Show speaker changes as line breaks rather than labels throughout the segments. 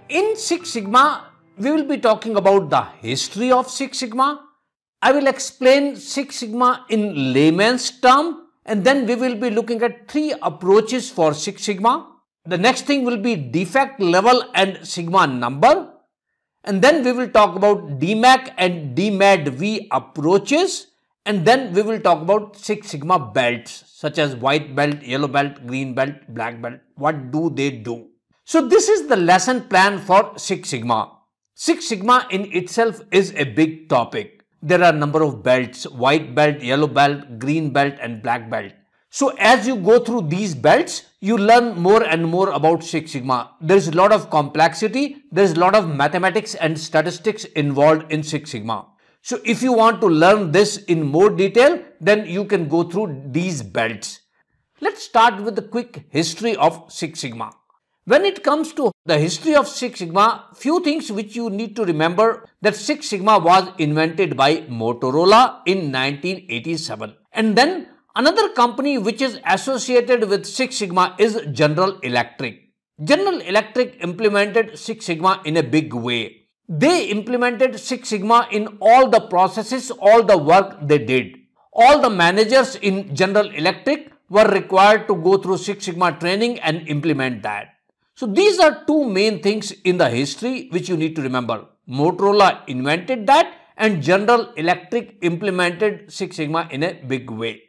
In Six Sigma, we will be talking about the history of Six Sigma. I will explain Six Sigma in layman's term, and then we will be looking at 3 approaches for Six Sigma. The next thing will be defect level and sigma number. And then we will talk about DMAIC and DMADV approaches. And then we will talk about Six Sigma belts such as white belt, yellow belt, green belt, black belt. What do they do? So this is the lesson plan for Six Sigma. Six Sigma in itself is a big topic. There are a number of belts: white belt, yellow belt, green belt and black belt. So as you go through these belts, you learn more and more about Six Sigma. There is a lot of complexity, there is a lot of mathematics and statistics involved in Six Sigma. So if you want to learn this in more detail, then you can go through these belts. Let's start with the quick history of Six Sigma. When it comes to the history of Six Sigma, few things which you need to remember: that Six Sigma was invented by Motorola in 1987. And then another company which is associated with Six Sigma is General Electric. General Electric implemented Six Sigma in a big way. They implemented Six Sigma in all the processes, all the work they did. All the managers in General Electric were required to go through Six Sigma training and implement that. So these are 2 main things in the history which you need to remember. Motorola invented that and General Electric implemented Six Sigma in a big way.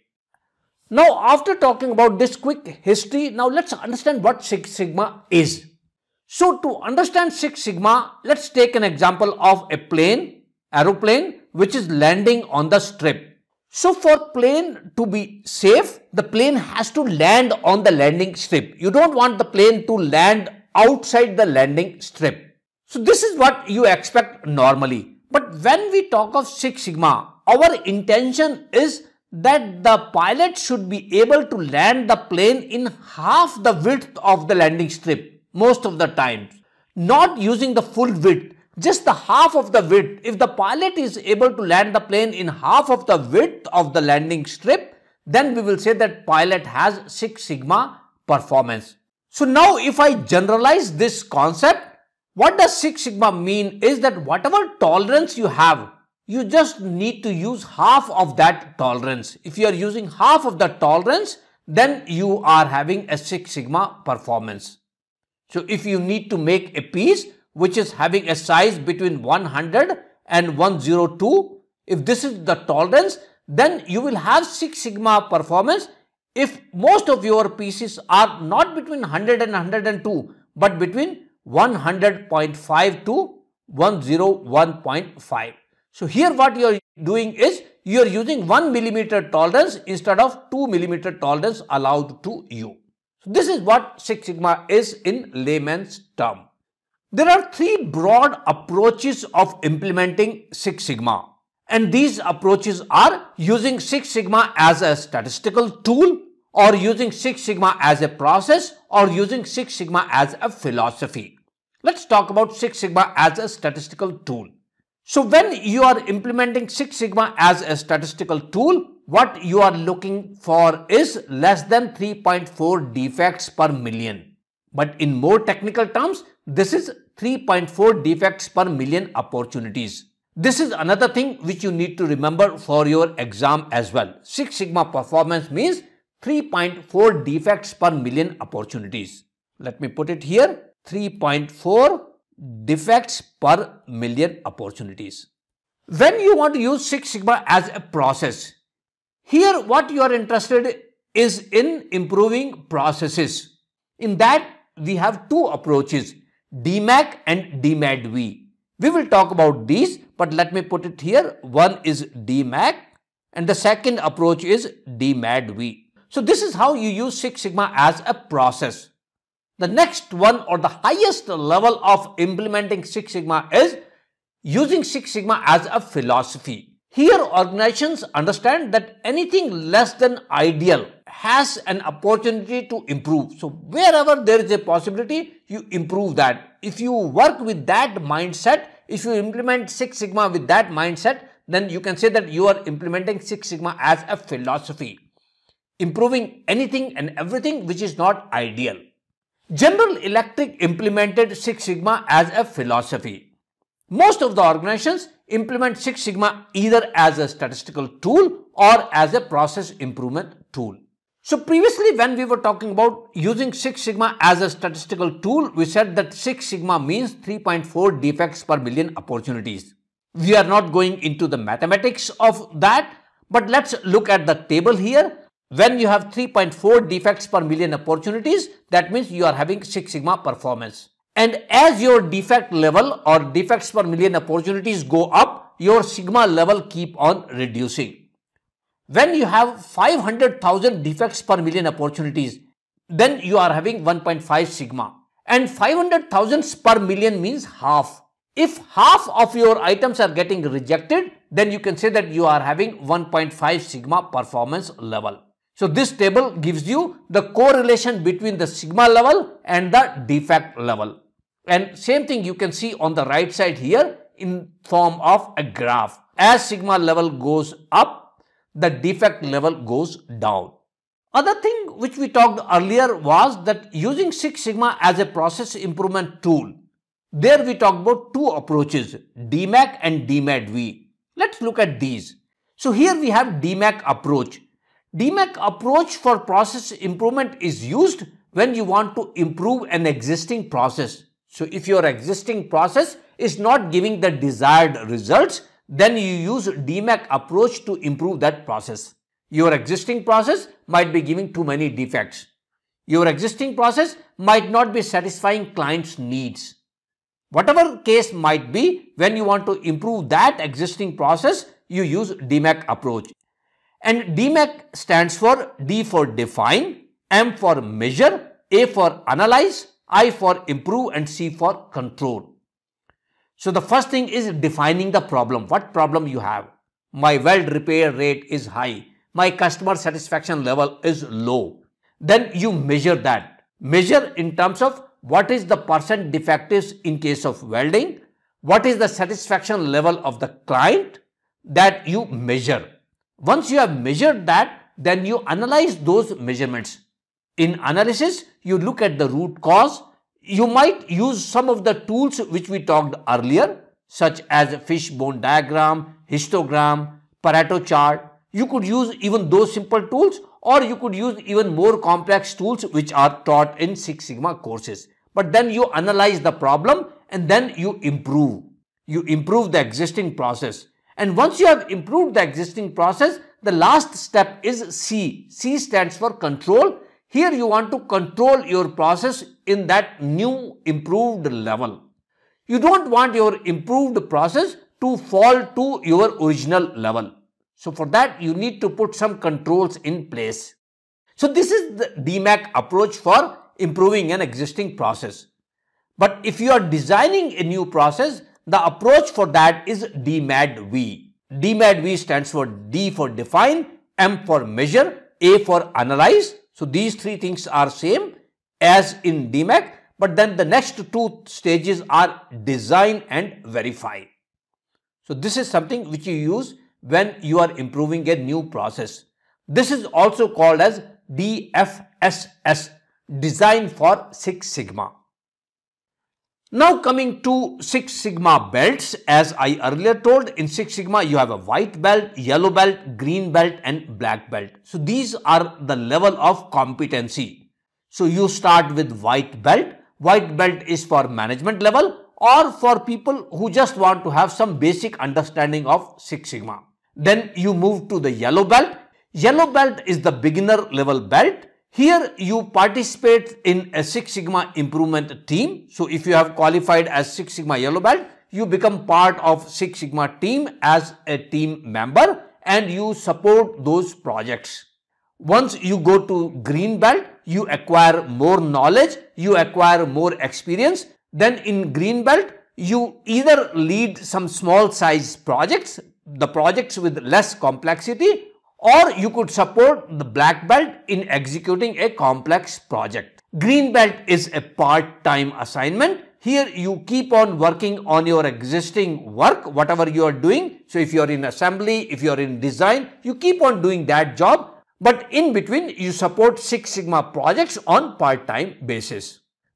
Now, after talking about this quick history, now let's understand what Six Sigma is. So to understand Six Sigma, let's take an example of a aeroplane which is landing on the strip. So for plane to be safe, the plane has to land on the landing strip. You don't want the plane to land outside the landing strip. So this is what you expect normally. But when we talk of Six Sigma, our intention is that the pilot should be able to land the plane in half the width of the landing strip most of the time, not using the full width, just the half of the width. If the pilot is able to land the plane in half of the width of the landing strip, then we will say that pilot has Six Sigma performance. So now if I generalize this concept, what does Six Sigma mean is that whatever tolerance you have, you just need to use half of that tolerance. If you are using half of the tolerance, then you are having a Six Sigma performance. So if you need to make a piece which is having a size between 100 and 102, if this is the tolerance, then you will have Six Sigma performance if most of your pieces are not between 100 and 102, but between 100.5 to 101.5. So here what you are doing is you are using 1 millimeter tolerance instead of 2 millimeter tolerance allowed to you. So this is what Six Sigma is in layman's term. There are 3 broad approaches of implementing Six Sigma, and these approaches are using Six Sigma as a statistical tool, or using Six Sigma as a process, or using Six Sigma as a philosophy. Let's talk about Six Sigma as a statistical tool. So when you are implementing Six Sigma as a statistical tool, what you are looking for is less than 3.4 defects per million. But in more technical terms, this is 3.4 defects per million opportunities. This is another thing which you need to remember for your exam as well. Six Sigma performance means 3.4 defects per million opportunities. Let me put it here, 3.4 defects per million opportunities. When you want to use Six Sigma as a process, here what you are interested is in improving processes. In that we have 2 approaches, DMAIC and DMADV. We will talk about these, but let me put it here. One is DMAIC and the second approach is DMADV. So this is how you use Six Sigma as a process. The next one, or the highest level of implementing Six Sigma, is using Six Sigma as a philosophy. Here organizations understand that anything less than ideal has an opportunity to improve. So wherever there is a possibility, you improve that. If you work with that mindset, if you implement Six Sigma with that mindset, then you can say that you are implementing Six Sigma as a philosophy, improving anything and everything which is not ideal. General Electric implemented Six Sigma as a philosophy. Most of the organizations implement Six Sigma either as a statistical tool or as a process improvement tool. So previously when we were talking about using Six Sigma as a statistical tool, we said that Six Sigma means 3.4 defects per million opportunities. We are not going into the mathematics of that, but let's look at the table here. When you have 3.4 defects per million opportunities, that means you are having Six Sigma performance. And as your defect level or defects per million opportunities go up, your sigma level keep on reducing. When you have 500,000 defects per million opportunities, then you are having 1.5 sigma. And 500,000 per million means half. If half of your items are getting rejected, then you can say that you are having 1.5 sigma performance level. So this table gives you the correlation between the sigma level and the defect level. And same thing you can see on the right side here in form of a graph. As sigma level goes up, the defect level goes down. Other thing which we talked earlier was that using Six Sigma as a process improvement tool. There we talked about two approaches, DMAIC and DMADV. Let's look at these. So here we have DMAIC approach. DMAIC approach for process improvement is used when you want to improve an existing process. So if your existing process is not giving the desired results, then you use DMAIC approach to improve that process. Your existing process might be giving too many defects. Your existing process might not be satisfying client's needs. Whatever case might be, when you want to improve that existing process, you use DMAIC approach. And DMAIC stands for D for define, M for measure, A for analyze, I for improve, and C for control. So the first thing is defining the problem. What problem you have? My weld repair rate is high. My customer satisfaction level is low. Then you measure that. Measure in terms of what is the percent defectives in case of welding, what is the satisfaction level of the client, that you measure. Once you have measured that, then you analyze those measurements. In analysis, you look at the root cause. You might use some of the tools which we talked earlier, such as fishbone diagram, histogram, Pareto chart. You could use even those simple tools, or you could use even more complex tools which are taught in Six Sigma courses. But then you analyze the problem and then you improve. You improve the existing process. And once you have improved the existing process, the last step is C. C stands for control. Here you want to control your process in that new improved level. You don't want your improved process to fall to your original level. So for that, you need to put some controls in place. So this is the DMAIC approach for improving an existing process. But if you are designing a new process, the approach for that is DMADV. DMADV stands for D for define, M for measure, A for analyze. So these three things are same as in DMAIC, but then the next two stages are design and verify. So this is something which you use when you are improving a new process. This is also called as DFSS, Design for Six Sigma. Now coming to Six Sigma belts, as I earlier told, in Six Sigma you have a white belt, yellow belt, green belt and black belt. So these are the level of competency. So you start with white belt. White belt is for management level or for people who just want to have some basic understanding of Six Sigma. Then you move to the yellow belt. Yellow belt is the beginner level belt. Here you participate in a Six Sigma improvement team. So if you have qualified as Six Sigma yellow belt, you become part of Six Sigma team as a team member and you support those projects. Once you go to green belt, you acquire more knowledge, you acquire more experience. Then in green belt, you either lead some small size projects, the projects with less complexity, or you could support the black belt in executing a complex project. Green belt is a part-time assignment. Here you keep on working on your existing work, whatever you are doing. So if you are in assembly, if you are in design, you keep on doing that job. But in between, you support Six Sigma projects on part-time basis.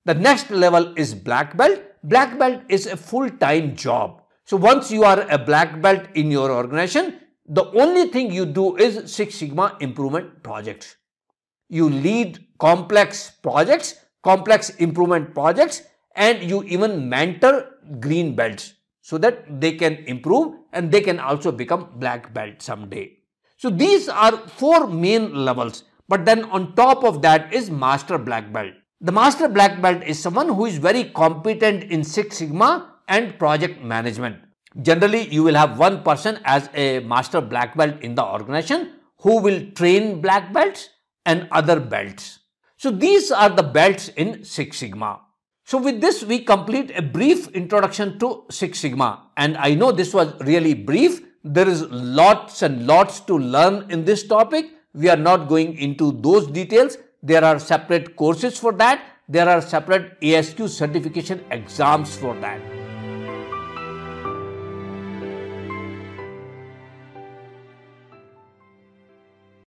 The next level is black belt. Black belt is a full-time job. So once you are a black belt in your organization, the only thing you do is Six Sigma improvement projects. You lead complex projects, complex improvement projects, and you even mentor green belts so that they can improve and they can also become black belt someday. So these are 4 main levels, but then on top of that is master black belt. The master black belt is someone who is very competent in Six Sigma and project management. Generally, you will have one person as a master black belt in the organization who will train black belts and other belts. So these are the belts in Six Sigma. So with this, we complete a brief introduction to Six Sigma. And I know this was really brief. There is lots and lots to learn in this topic. We are not going into those details. There are separate courses for that. There are separate ASQ certification exams for that.